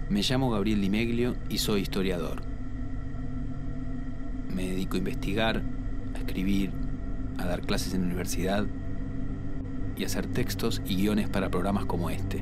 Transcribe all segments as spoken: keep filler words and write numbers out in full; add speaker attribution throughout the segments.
Speaker 1: Me llamo Gabriel Di Meglio y soy historiador. Me dedico a investigar, a escribir, a dar clases en la universidad y a hacer textos y guiones para programas como este.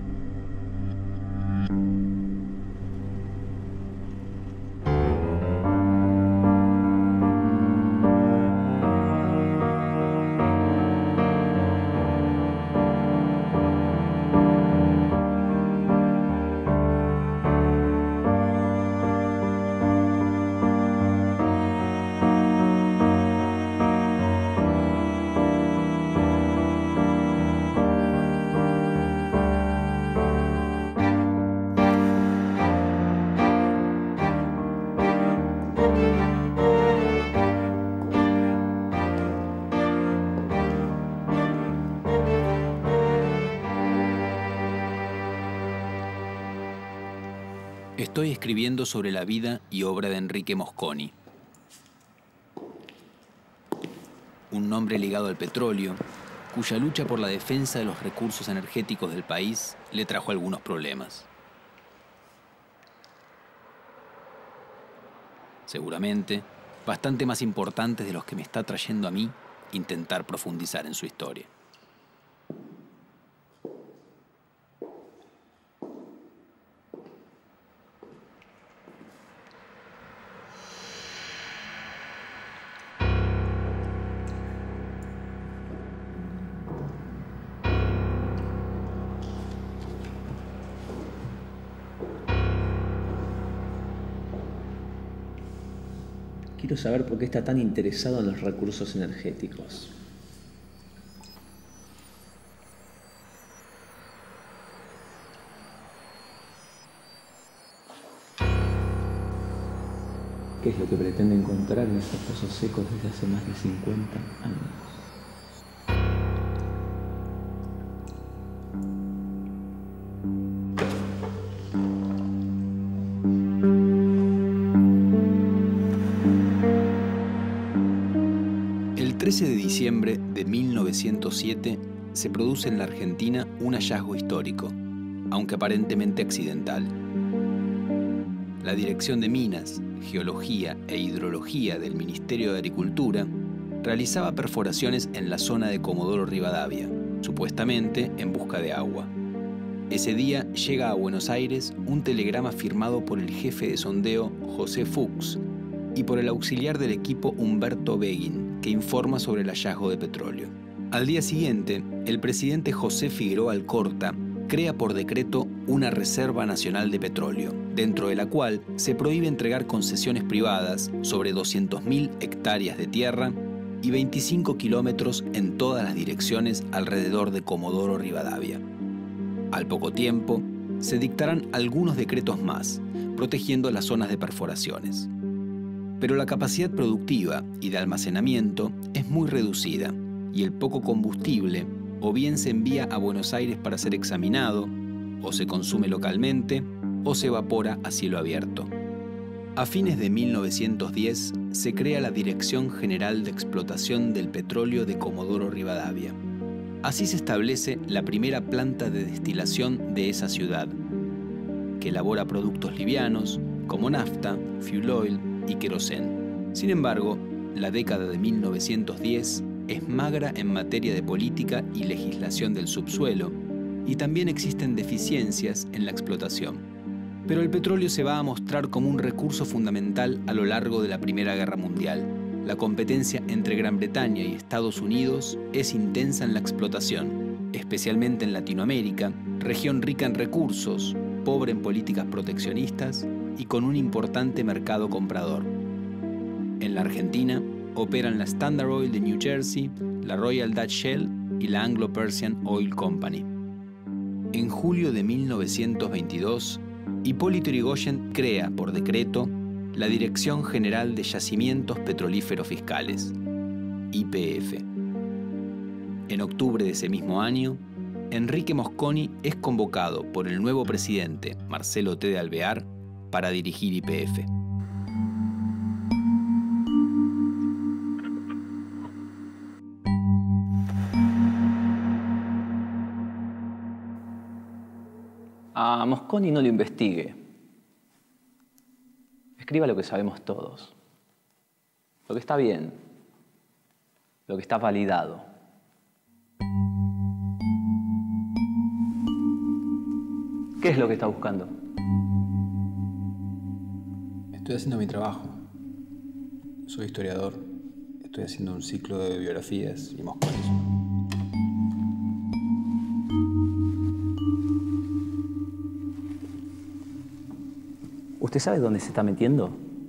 Speaker 1: Estoy escribiendo sobre la vida y obra de Enrique Mosconi, un nombre ligado al petróleo, cuya lucha por la defensa de los recursos energéticos del país le trajo algunos problemas. Seguramente, bastante más importantes de los que me está trayendo a mí intentar profundizar en su historia.
Speaker 2: Quiero saber por qué está tan interesado en los recursos energéticos. ¿Qué es lo que pretende encontrar en estos pozos secos desde hace más de cincuenta años?
Speaker 1: El trece de diciembre de mil novecientos siete se produce en la Argentina un hallazgo histórico, aunque aparentemente accidental. La Dirección de Minas, Geología e Hidrología del Ministerio de Agricultura realizaba perforaciones en la zona de Comodoro Rivadavia, supuestamente en busca de agua. Ese día llega a Buenos Aires un telegrama firmado por el jefe de sondeo José Fuchs y por el auxiliar del equipo Humberto Beguin, que informa sobre el hallazgo de petróleo. Al día siguiente, el presidente José Figueroa Alcorta crea por decreto una Reserva Nacional de Petróleo, dentro de la cual se prohíbe entregar concesiones privadas sobre doscientas mil hectáreas de tierra y veinticinco kilómetros en todas las direcciones alrededor de Comodoro Rivadavia. Al poco tiempo, se dictarán algunos decretos más, protegiendo las zonas de perforaciones. Pero la capacidad productiva y de almacenamiento es muy reducida y el poco combustible o bien se envía a Buenos Aires para ser examinado, o se consume localmente, o se evapora a cielo abierto. A fines de mil novecientos diez se crea la Dirección General de Explotación del Petróleo de Comodoro Rivadavia. Así se establece la primera planta de destilación de esa ciudad, que elabora productos livianos como nafta, fuel oil y querosén. Sin embargo, la década de mil novecientos diez es magra en materia de política y legislación del subsuelo, y también existen deficiencias en la explotación. Pero el petróleo se va a mostrar como un recurso fundamental a lo largo de la Primera Guerra Mundial. La competencia entre Gran Bretaña y Estados Unidos es intensa en la explotación, especialmente en Latinoamérica, región rica en recursos, pobre en políticas proteccionistas y con un importante mercado comprador. En la Argentina operan la Standard Oil de New Jersey, la Royal Dutch Shell y la Anglo-Persian Oil Company. En julio de mil novecientos veintidós, Hipólito Yrigoyen crea, por decreto, la Dirección General de Yacimientos Petrolíferos Fiscales, Y P F. En octubre de ese mismo año, Enrique Mosconi es convocado por el nuevo presidente, Marcelo T. de Alvear, para dirigir Y P F.
Speaker 3: A Mosconi no lo investigue. Escriba lo que sabemos todos. Lo que está bien. Lo que está validado. ¿Qué es lo que está buscando?
Speaker 1: Estoy haciendo mi trabajo. Soy historiador. Estoy haciendo un ciclo de biografías y Mosconi es uno.
Speaker 3: ¿Usted sabe dónde se está metiendo?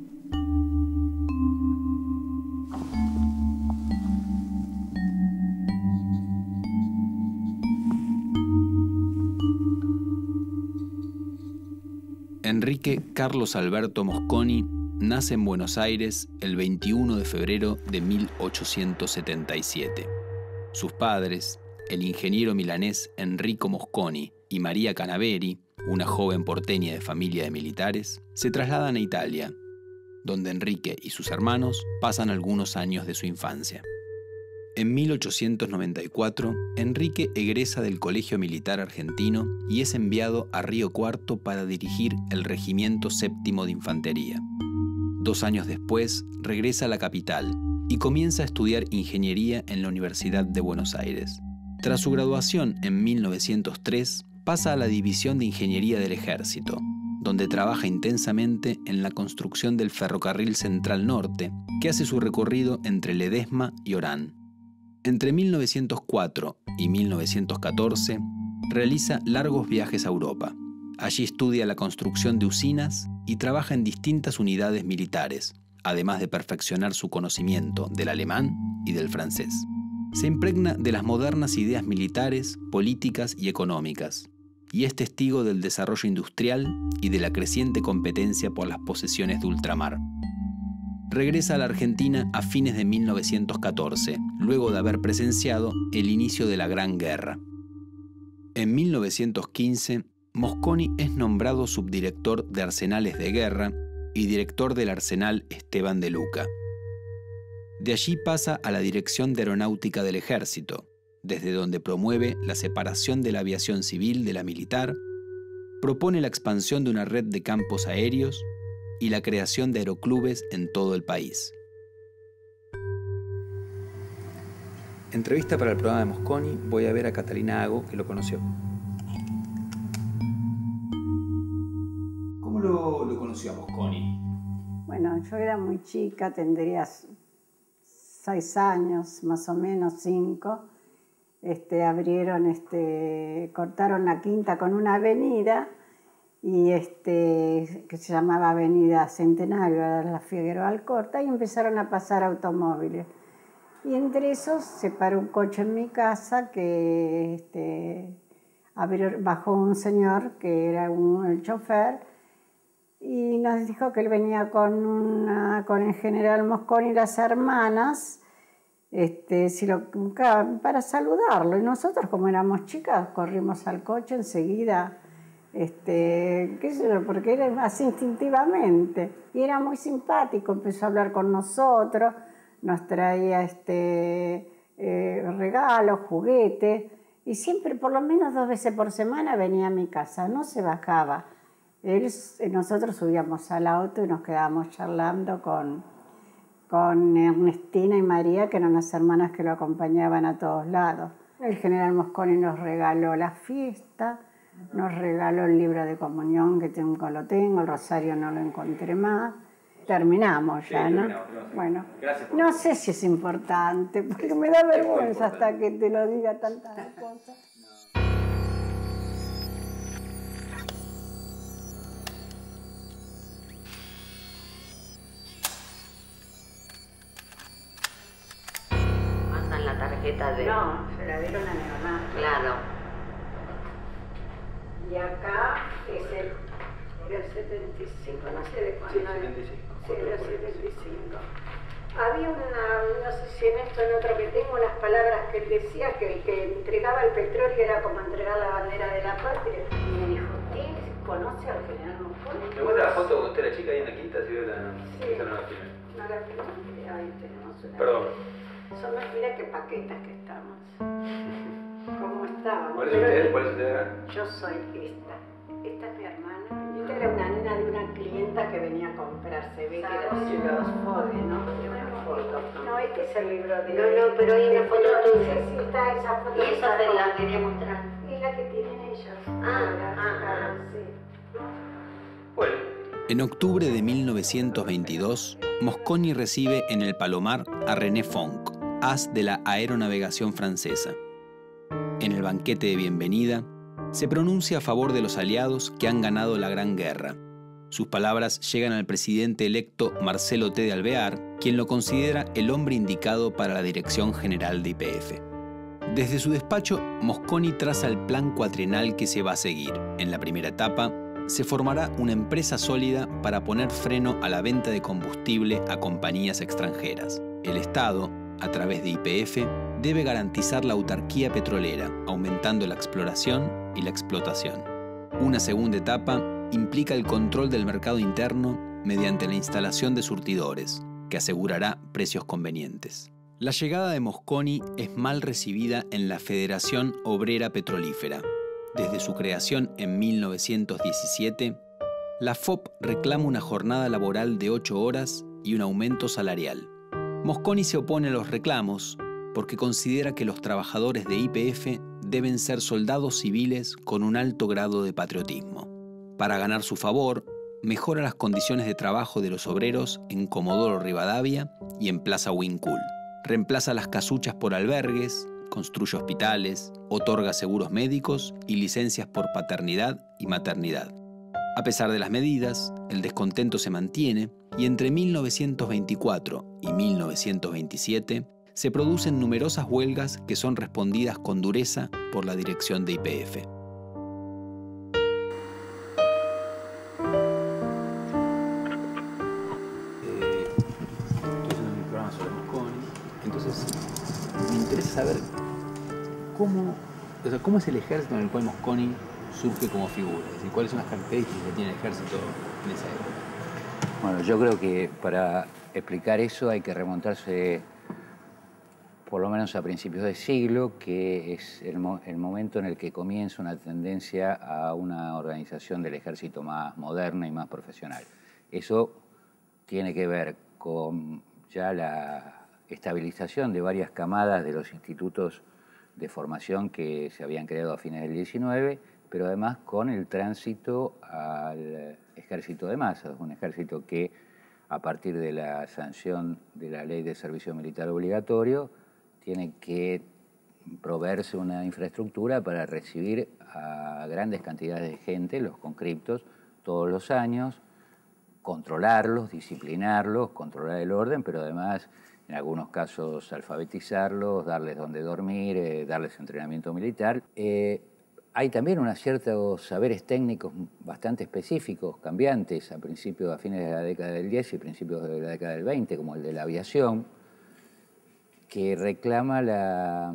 Speaker 1: Enrique Carlos Alberto Mosconi nace en Buenos Aires el veintiuno de febrero de mil ochocientos setenta y siete. Sus padres, el ingeniero milanés Enrico Mosconi y María Canaveri, una joven porteña de familia de militares, se trasladan a Italia, donde Enrique y sus hermanos pasan algunos años de su infancia. En mil ochocientos noventa y cuatro, Enrique egresa del Colegio Militar Argentino y es enviado a Río Cuarto para dirigir el Regimiento Séptimo de Infantería. Dos años después, regresa a la capital y comienza a estudiar ingeniería en la Universidad de Buenos Aires. Tras su graduación en mil novecientos tres, pasa a la División de Ingeniería del Ejército, donde trabaja intensamente en la construcción del Ferrocarril Central Norte, que hace su recorrido entre Ledesma y Orán. Entre mil novecientos cuatro y mil novecientos catorce, realiza largos viajes a Europa. Allí estudia la construcción de usinas y trabaja en distintas unidades militares, además de perfeccionar su conocimiento del alemán y del francés. Se impregna de las modernas ideas militares, políticas y económicas, y es testigo del desarrollo industrial y de la creciente competencia por las posesiones de ultramar. Regresa a la Argentina a fines de mil novecientos catorce, luego de haber presenciado el inicio de la Gran Guerra. En mil novecientos quince, Mosconi es nombrado subdirector de Arsenales de Guerra y director del Arsenal Esteban de Luca. De allí pasa a la Dirección de Aeronáutica del Ejército, desde donde promueve la separación de la aviación civil de la militar, propone la expansión de una red de campos aéreos y la creación de aeroclubes en todo el país. Entrevista para el programa de Mosconi. Voy a ver a Catalina Ago, que lo conoció. ¿Cómo lo, lo conoció a Mosconi?
Speaker 4: Bueno, yo era muy chica, tendría seis años, más o menos cinco. Este, abrieron, este, cortaron la quinta con una avenida y este, que se llamaba Avenida Centenario, era la Figueroa Alcorta, y empezaron a pasar automóviles. Y entre esos se paró un coche en mi casa que este, abrió, bajó un señor que era un, el chofer y nos dijo que él venía con, una, con el general Mosconi y las hermanas este, si lo, para saludarlo. Y nosotros, como éramos chicas, corrimos al coche enseguida. Este, qué sé yo, porque era así instintivamente y era muy simpático, empezó a hablar con nosotros, nos traía este, eh, regalos, juguetes y siempre por lo menos dos veces por semana venía a mi casa, no se bajaba. Él, nosotros subíamos al auto y nos quedábamos charlando con, con Ernestina y María, que eran las hermanas que lo acompañaban a todos lados. El general Mosconi nos regaló la fiesta, nos regaló el libro de comunión, que tengo, lo tengo, el rosario no lo encontré más. Terminamos ya, sí, ¿no? Terminamos, terminamos. Bueno, por... no sé si es importante, porque me da vergüenza hasta que te lo diga tantas cosas.
Speaker 5: Mandan la tarjeta de...
Speaker 4: No, se la dieron a mi mamá.
Speaker 5: Claro.
Speaker 4: Y acá es el del setenta y cinco, no sé de cuándo. Sí, setenta y cinco. Sí, del setenta y cinco. Había una, no sé si en esto, en otro que tengo, unas palabras que él decía que el que entregaba el petróleo era como entregar la bandera de la patria. Y me dijo, ¿qué? ¿Conoce al general Mosconi?
Speaker 1: ¿Me muestra la foto cuando usted era chica ahí en la quinta? ¿Sí? La,
Speaker 4: sí.
Speaker 1: Esa no la tiene.
Speaker 4: No la tengo. Ahí tenemos una.
Speaker 1: Perdón.
Speaker 4: Son, mira qué paquetas que estamos. ¿Cómo estábamos?
Speaker 1: ¿Cuál es usted? ¿Cuál es usted?
Speaker 4: Yo soy esta. Esta es mi hermana. Esta era una nena de una clienta que venía a comprar. Se ve que era de los Fode, ¿no? De una foto. No, este es el libro de...
Speaker 5: No, no, pero hay una foto tuya.
Speaker 4: Sí, sí, está esa foto.
Speaker 5: Y esa te la quería mostrar.
Speaker 4: Es la que tienen ellos.
Speaker 5: Ah,
Speaker 4: Ahora,
Speaker 5: ah,
Speaker 4: claro,
Speaker 5: ah.
Speaker 4: sí.
Speaker 3: Bueno.
Speaker 1: En octubre de mil novecientos veintidós, Mosconi recibe en el Palomar a René Fonck, as de la aeronavegación francesa. En el banquete de bienvenida, se pronuncia a favor de los aliados que han ganado la Gran Guerra. Sus palabras llegan al presidente electo Marcelo T. de Alvear, quien lo considera el hombre indicado para la dirección general de Y P F. Desde su despacho, Mosconi traza el plan cuatrienal que se va a seguir. En la primera etapa, se formará una empresa sólida para poner freno a la venta de combustible a compañías extranjeras. El Estado, a través de Y P F, debe garantizar la autarquía petrolera, aumentando la exploración y la explotación. Una segunda etapa implica el control del mercado interno mediante la instalación de surtidores, que asegurará precios convenientes. La llegada de Mosconi es mal recibida en la Federación Obrera Petrolífera. Desde su creación en mil novecientos diecisiete, la F O P reclama una jornada laboral de ocho horas y un aumento salarial. Mosconi se opone a los reclamos porque considera que los trabajadores de Y P F deben ser soldados civiles con un alto grado de patriotismo. Para ganar su favor, mejora las condiciones de trabajo de los obreros en Comodoro Rivadavia y en Plaza Wincul. Reemplaza las casuchas por albergues, construye hospitales, otorga seguros médicos y licencias por paternidad y maternidad. A pesar de las medidas, el descontento se mantiene y entre mil novecientos veinticuatro y mil novecientos veintisiete se producen numerosas huelgas que son respondidas con dureza por la dirección de Y P F.
Speaker 2: Eh, estoy haciendo mi programa sobre Mosconi, entonces me interesa saber cómo, o sea, cómo es el ejército en el cual Mosconi surge como figura, es decir, cuáles son las características que tiene el ejército en esa época.
Speaker 6: Bueno, yo creo que para explicar eso hay que remontarse por lo menos a principios de siglo, que es el, mo el momento en el que comienza una tendencia a una organización del ejército más moderna y más profesional. Eso tiene que ver con ya la estabilización de varias camadas de los institutos de formación que se habían creado a fines del diecinueve, pero además con el tránsito al ejército de masas, un ejército que a partir de la sanción de la Ley de Servicio Militar Obligatorio tiene que proveerse una infraestructura para recibir a grandes cantidades de gente, los conscriptos, todos los años, controlarlos, disciplinarlos, controlar el orden, pero además en algunos casos alfabetizarlos, darles dónde dormir, eh, darles entrenamiento militar. Eh, hay también unos ciertos saberes técnicos bastante específicos, cambiantes, a principios, a fines de la década del diez y principios de la década del veinte, como el de la aviación, que reclama la,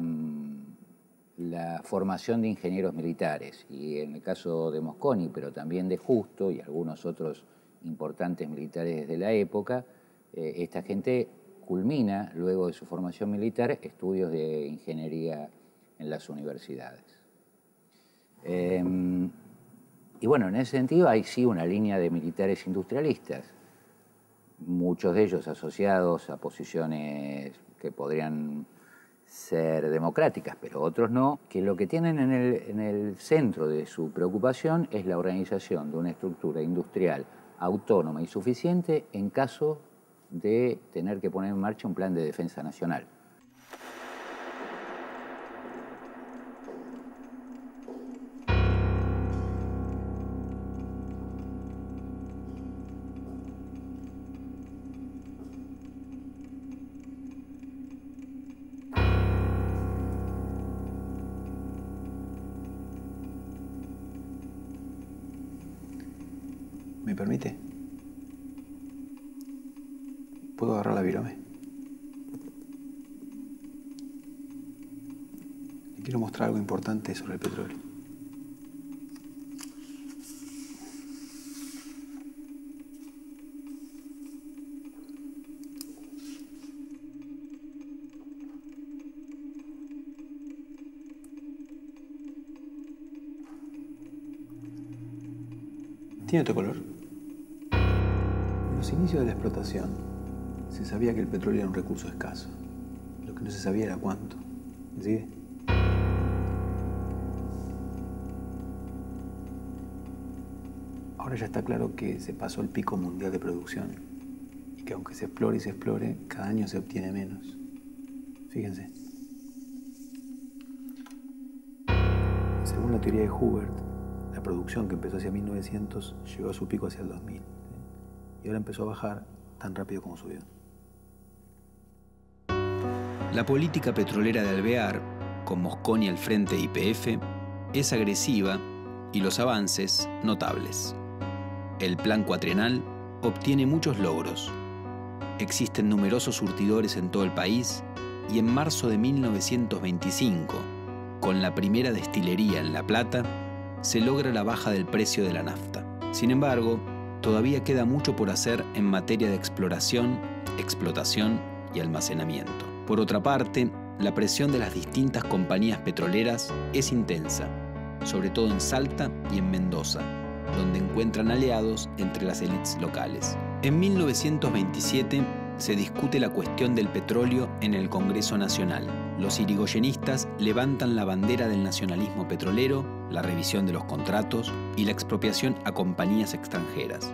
Speaker 6: la formación de ingenieros militares. Y en el caso de Mosconi, pero también de Justo y algunos otros importantes militares de la época, eh, esta gente culmina, luego de su formación militar, estudios de ingeniería en las universidades. Eh, y bueno, en ese sentido hay sí una línea de militares industrialistas, muchos de ellos asociados a posiciones que podrían ser democráticas, pero otros no, que lo que tienen en el, en el centro de su preocupación es la organización de una estructura industrial autónoma y suficiente en caso de tener que poner en marcha un plan de defensa nacional.
Speaker 2: ¿Me permite? ¿Puedo agarrar la virome? Le quiero mostrar algo importante sobre el petróleo. Tiene otro color. En los inicios de la explotación se sabía que el petróleo era un recurso escaso. Lo que no se sabía era cuánto. ¿Me sigue? Ahora ya está claro que se pasó el pico mundial de producción y que aunque se explore y se explore, cada año se obtiene menos. Fíjense. Según la teoría de Hubert, la producción que empezó hacia mil novecientos llegó a su pico hacia el dos mil. ¿sí? Y ahora empezó a bajar tan rápido como subió.
Speaker 1: La política petrolera de Alvear, con Mosconi al frente de Y P F, es agresiva y los avances notables. El plan cuatrienal obtiene muchos logros. Existen numerosos surtidores en todo el país y en marzo de mil novecientos veinticinco, con la primera destilería en La Plata, se logra la baja del precio de la nafta. Sin embargo, todavía queda mucho por hacer en materia de exploración, explotación y almacenamiento. Por otra parte, la presión de las distintas compañías petroleras es intensa, sobre todo en Salta y en Mendoza, donde encuentran aliados entre las élites locales. En mil novecientos veintisiete se discute la cuestión del petróleo en el Congreso Nacional. Los irigoyenistas levantan la bandera del nacionalismo petrolero, la revisión de los contratos y la expropiación a compañías extranjeras.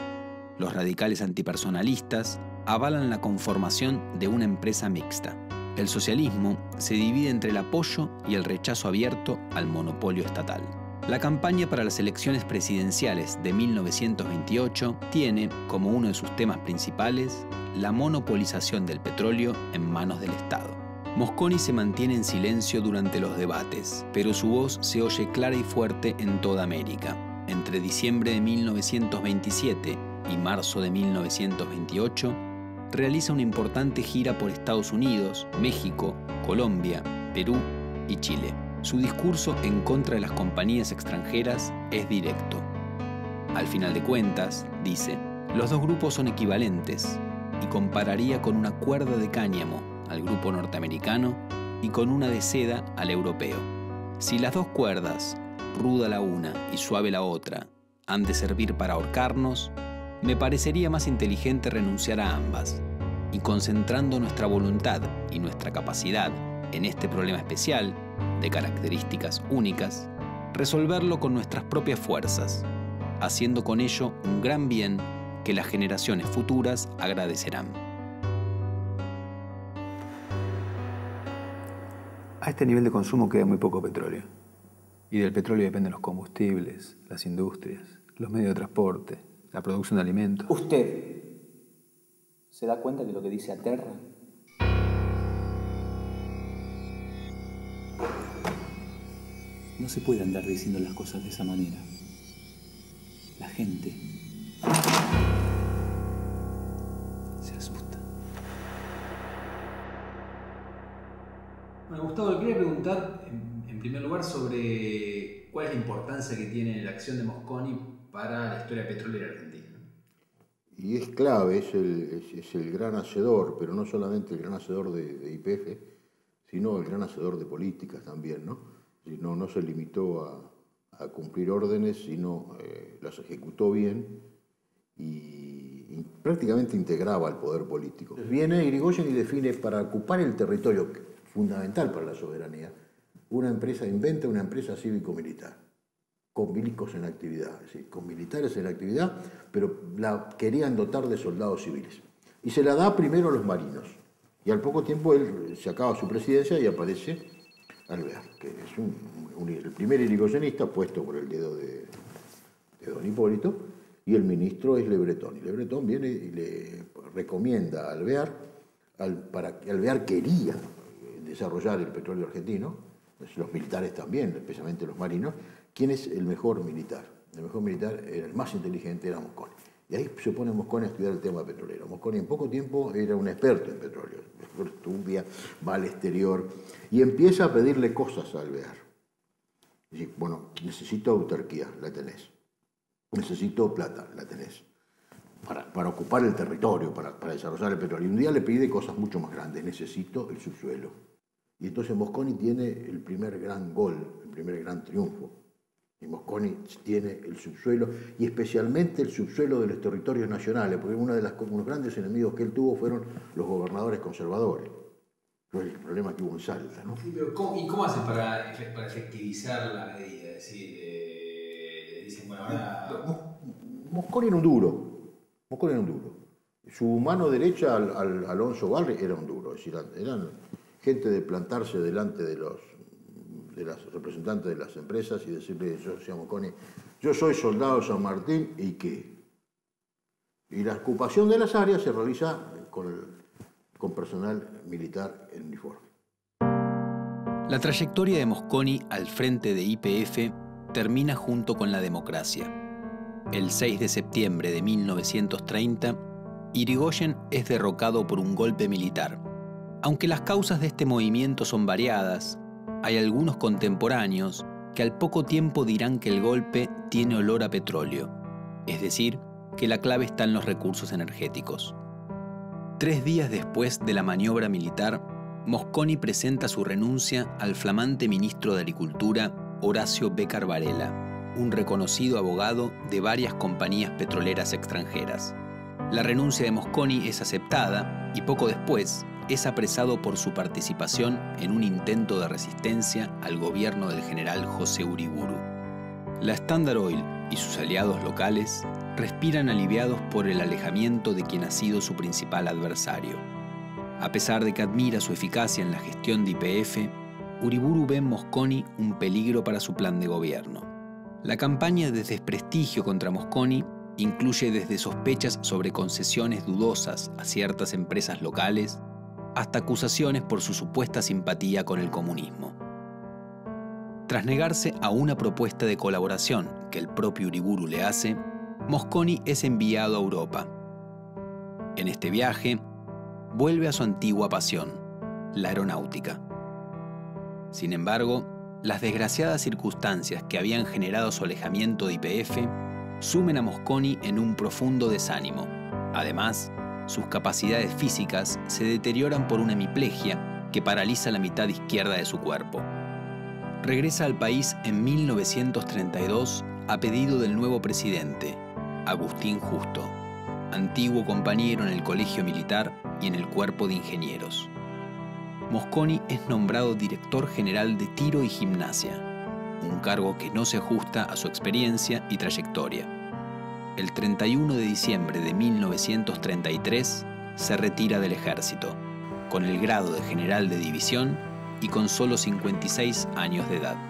Speaker 1: Los radicales antipersonalistas avalan la conformación de una empresa mixta. El socialismo se divide entre el apoyo y el rechazo abierto al monopolio estatal. La campaña para las elecciones presidenciales de mil novecientos veintiocho tiene como uno de sus temas principales la monopolización del petróleo en manos del Estado. Mosconi se mantiene en silencio durante los debates, pero su voz se oye clara y fuerte en toda América. Entre diciembre de mil novecientos veintisiete y marzo de mil novecientos veintiocho, realiza una importante gira por Estados Unidos, México, Colombia, Perú y Chile. Su discurso en contra de las compañías extranjeras es directo. Al final de cuentas, dice, los dos grupos son equivalentes y compararía con una cuerda de cáñamo al grupo norteamericano y con una de seda al europeo. Si las dos cuerdas, ruda la una y suave la otra, han de servir para ahorcarnos, me parecería más inteligente renunciar a ambas y concentrando nuestra voluntad y nuestra capacidad en este problema especial, de características únicas, resolverlo con nuestras propias fuerzas, haciendo con ello un gran bien que las generaciones futuras agradecerán.
Speaker 2: A este nivel de consumo queda muy poco petróleo. Y del petróleo dependen los combustibles, las industrias, los medios de transporte, la producción de alimentos.
Speaker 3: ¿Usted se da cuenta de lo que dice Aterra?
Speaker 7: No se puede andar diciendo las cosas de esa manera. La gente se asusta.
Speaker 2: Bueno, Gustavo, le quería preguntar en, en primer lugar sobre cuál es la importancia que tiene la acción de Mosconi para la historia petrolera argentina.
Speaker 8: Y es clave, es el, es, es el gran hacedor, pero no solamente el gran hacedor de, de Y P F, sino el gran hacedor de políticas también, ¿no? No, no se limitó a, a cumplir órdenes, sino eh, las ejecutó bien y, y prácticamente integraba al poder político. Viene Irigoyen y define para ocupar el territorio fundamental para la soberanía, una empresa, inventa una empresa cívico-militar, con milicos en actividad, es decir, con militares en actividad, pero la querían dotar de soldados civiles. Y se la da primero a los marinos. Y al poco tiempo él se acaba su presidencia y aparece Alvear, que es un, un, el primer irigoyenista puesto por el dedo de, de don Hipólito, y el ministro es Le Breton. Y Le Breton viene y le recomienda a Alvear, al, para que Alvear quería desarrollar el petróleo argentino, los militares también, especialmente los marinos, ¿quién es el mejor militar? El mejor militar, era el más inteligente, era Mosconi. Y ahí se pone Mosconi a estudiar el tema petrolero. Mosconi en poco tiempo era un experto en petróleo. Estudia, va al exterior y empieza a pedirle cosas a Alvear. Dice, bueno, necesito autarquía, la tenés. Necesito plata, la tenés. Para, para ocupar el territorio, para, para desarrollar el petróleo. Y un día le pide cosas mucho más grandes. Necesito el subsuelo. Y entonces Mosconi tiene el primer gran gol, el primer gran triunfo Y Mosconi tiene el subsuelo, y especialmente el subsuelo de los territorios nacionales, porque uno de los grandes enemigos que él tuvo fueron los gobernadores conservadores. Fue el problema que hubo en Salta, ¿no?
Speaker 2: Sí, pero ¿cómo, ¿y cómo hace para, para efectivizar la medida? Es decir, eh, dicen, bueno, ahora...
Speaker 8: Mosconi era un duro. Mosconi era un duro. Su mano derecha, al, al, Alonso Barri, era un duro. Es decir, eran gente de plantarse delante de los de las representantes de las empresas y decirle, yo soy Mosconi, yo soy soldado de San Martín, ¿y qué? Y la ocupación de las áreas se realiza con, el, con personal militar en uniforme.
Speaker 1: La trayectoria de Mosconi al frente de Y P F termina junto con la democracia. El seis de septiembre de mil novecientos treinta, Irigoyen es derrocado por un golpe militar. Aunque las causas de este movimiento son variadas, hay algunos contemporáneos que al poco tiempo dirán que el golpe tiene olor a petróleo, es decir, que la clave está en los recursos energéticos. Tres días después de la maniobra militar, Mosconi presenta su renuncia al flamante ministro de Agricultura, Horacio Béccar Varela, un reconocido abogado de varias compañías petroleras extranjeras. La renuncia de Mosconi es aceptada y poco después es apresado por su participación en un intento de resistencia al gobierno del general José Uriburu. La Standard Oil y sus aliados locales respiran aliviados por el alejamiento de quien ha sido su principal adversario. A pesar de que admira su eficacia en la gestión de Y P F, Uriburu ve en Mosconi un peligro para su plan de gobierno. La campaña de desprestigio contra Mosconi incluye desde sospechas sobre concesiones dudosas a ciertas empresas locales hasta acusaciones por su supuesta simpatía con el comunismo. Tras negarse a una propuesta de colaboración que el propio Uriburu le hace, Mosconi es enviado a Europa. En este viaje, vuelve a su antigua pasión, la aeronáutica. Sin embargo, las desgraciadas circunstancias que habían generado su alejamiento de Y P F sumen a Mosconi en un profundo desánimo. Además, sus capacidades físicas se deterioran por una hemiplegia que paraliza la mitad izquierda de su cuerpo. Regresa al país en mil novecientos treinta y dos a pedido del nuevo presidente, Agustín Justo, antiguo compañero en el colegio militar y en el cuerpo de ingenieros. Mosconi es nombrado director general de tiro y gimnasia, un cargo que no se ajusta a su experiencia y trayectoria. El treinta y uno de diciembre de mil novecientos treinta y tres se retira del ejército, con el grado de general de división y con solo cincuenta y seis años de edad.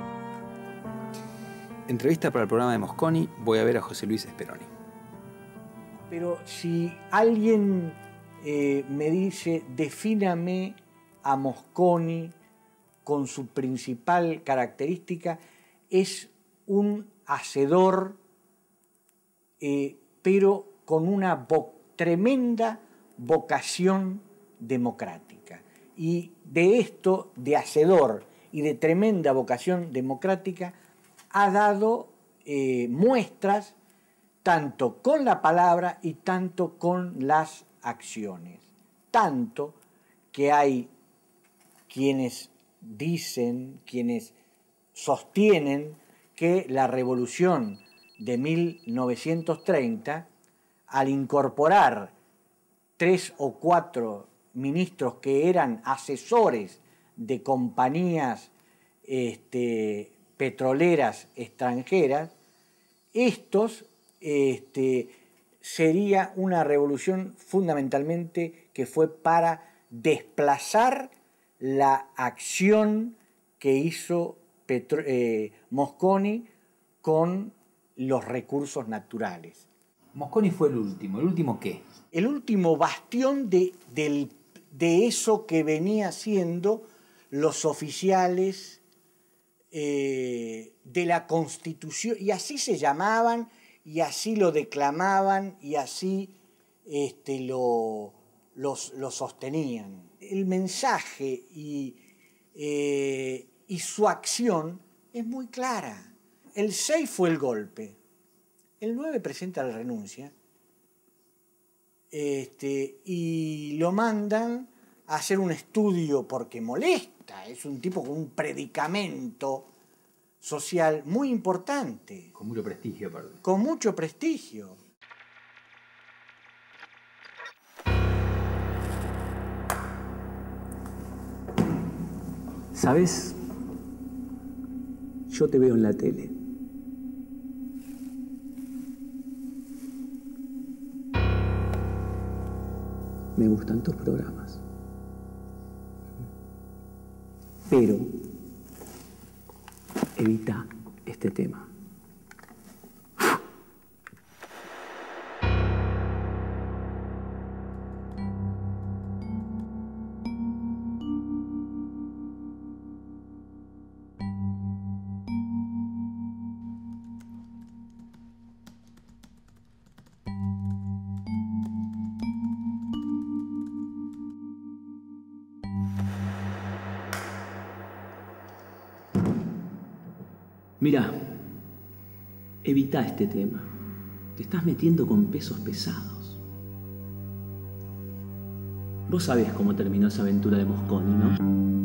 Speaker 2: Entrevista para el programa de Mosconi, voy a ver a José Luis Speroni.
Speaker 9: Pero si alguien eh, me dice, defíname a Mosconi con su principal característica, es un hacedor, eh, pero con una vo- tremenda vocación democrática. Y de esto, de hacedor y de tremenda vocación democrática, ha dado eh, muestras tanto con la palabra y tanto con las acciones. Tanto que hay quienes dicen, quienes sostienen que la revolución de mil novecientos treinta, al incorporar tres o cuatro ministros que eran asesores de compañías este, petroleras extranjeras, estos este, sería una revolución fundamentalmente que fue para desplazar la acción que hizo Petro, eh, Mosconi con los recursos naturales.
Speaker 2: Mosconi fue el último. ¿El último qué?
Speaker 9: El último bastión de, del, de eso que venía siendo los oficiales eh, de la Constitución, y así se llamaban, y así lo declamaban, y así este, lo, los, lo sostenían. El mensaje y, eh, y su acción es muy clara. El seis fue el golpe. El nueve presenta la renuncia este, y lo mandan a hacer un estudio porque molesta. Es un tipo con un predicamento social muy importante.
Speaker 2: Con mucho prestigio, aparte.
Speaker 9: Con mucho prestigio.
Speaker 7: ¿Sabes? Yo te veo en la tele. Me gustan tus programas. Pero evita este tema. Mira, evita este tema. Te estás metiendo con pesos pesados. Vos sabés cómo terminó esa aventura de Mosconi, ¿no?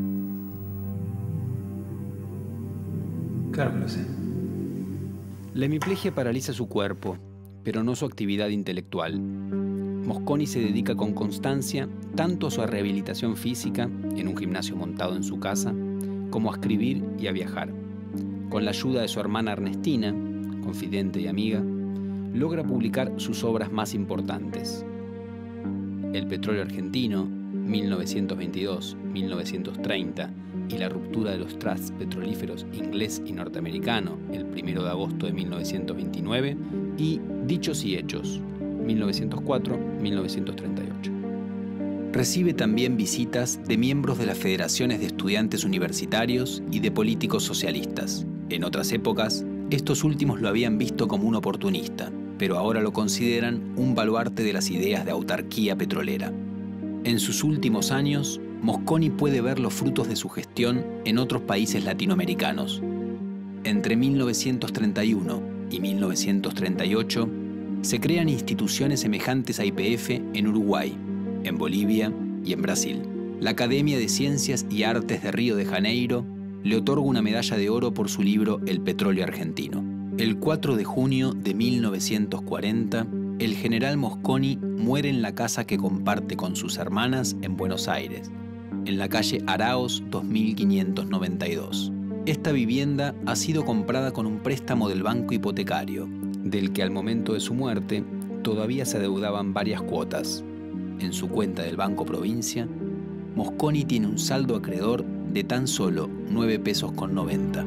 Speaker 2: Claro que lo sé.
Speaker 1: La hemiplegia paraliza su cuerpo, pero no su actividad intelectual. Mosconi se dedica con constancia tanto a su rehabilitación física, en un gimnasio montado en su casa, como a escribir y a viajar. Con la ayuda de su hermana Ernestina, confidente y amiga, logra publicar sus obras más importantes. El petróleo argentino, mil novecientos veintidós a mil novecientos treinta, y la ruptura de los trusts petrolíferos inglés y norteamericano, el primero de agosto de mil novecientos veintinueve, y Dichos y Hechos, mil novecientos cuatro a mil novecientos treinta y ocho. Recibe también visitas de miembros de las federaciones de estudiantes universitarios y de políticos socialistas. En otras épocas, estos últimos lo habían visto como un oportunista, pero ahora lo consideran un baluarte de las ideas de autarquía petrolera. En sus últimos años, Mosconi puede ver los frutos de su gestión en otros países latinoamericanos. Entre mil novecientos treinta y uno y mil novecientos treinta y ocho, se crean instituciones semejantes a Y P F en Uruguay, en Bolivia y en Brasil. La Academia de Ciencias y Artes de Río de Janeiro le otorga una medalla de oro por su libro El petróleo argentino. El cuatro de junio de mil novecientos cuarenta, el general Mosconi muere en la casa que comparte con sus hermanas en Buenos Aires, en la calle Araos dos mil quinientos noventa y dos. Esta vivienda ha sido comprada con un préstamo del banco hipotecario, del que al momento de su muerte todavía se adeudaban varias cuotas. En su cuenta del Banco Provincia, Mosconi tiene un saldo acreedor de tan solo nueve pesos con noventa.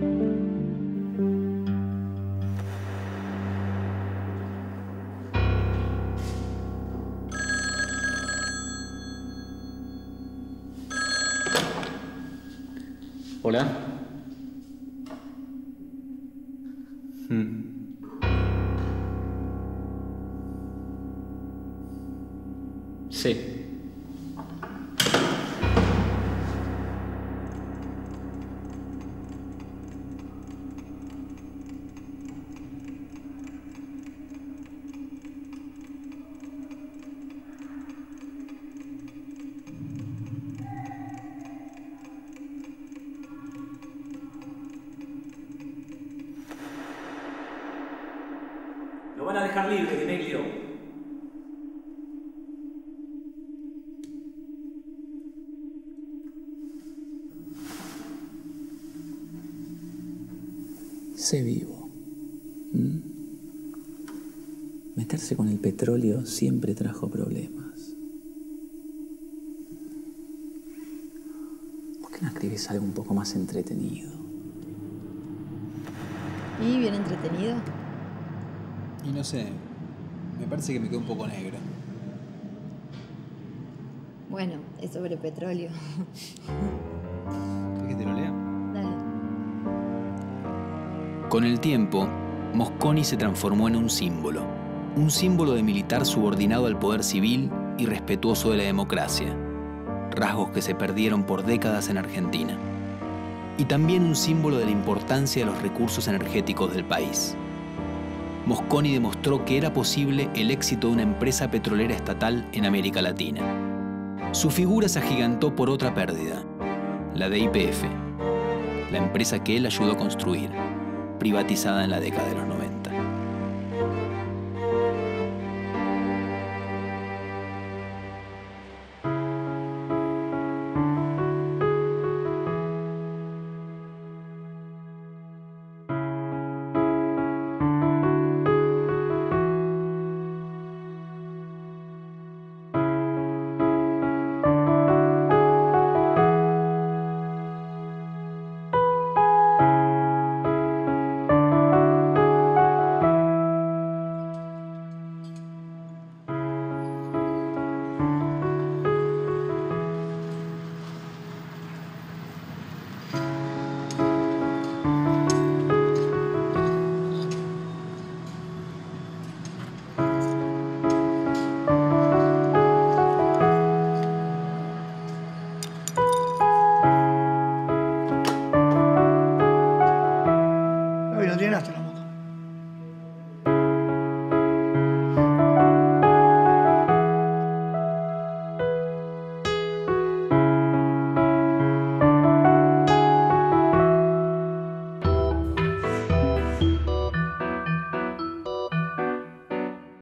Speaker 7: Hola. Hmm. Sí. Lo van a dejar libre, Di Meglio. Sé vivo. ¿Mm? Meterse con el petróleo siempre trajo problemas. ¿Por qué no escribís algo un poco más entretenido?
Speaker 10: ¿Y bien entretenido?
Speaker 2: Y no sé, me parece que me quedó un poco negro.
Speaker 10: Bueno, es sobre petróleo.
Speaker 2: ¿Quieres que te lo lea?
Speaker 10: Dale.
Speaker 1: Con el tiempo, Mosconi se transformó en un símbolo, un símbolo de militar subordinado al poder civil y respetuoso de la democracia, rasgos que se perdieron por décadas en Argentina. Y también un símbolo de la importancia de los recursos energéticos del país. Mosconi demostró que era posible el éxito de una empresa petrolera estatal en América Latina. Su figura se agigantó por otra pérdida, la de Y P F, la empresa que él ayudó a construir. privatizada en la década de los noventa.